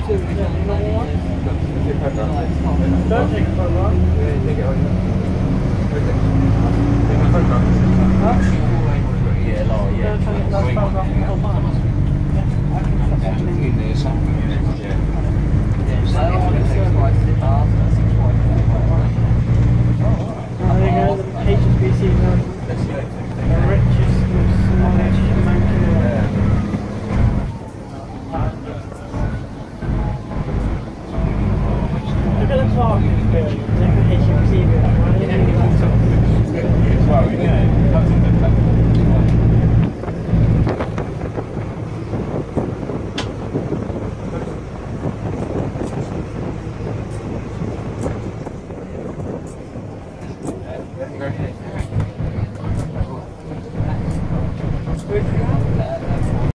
Don't take a photograph. Yeah, take it on you. Take my photograph. Yeah, like, yeah. Don't take another photograph in the whole month. In there something, yeah. There you go, the HSBC the richest, most knowledge man can Look at the parking area.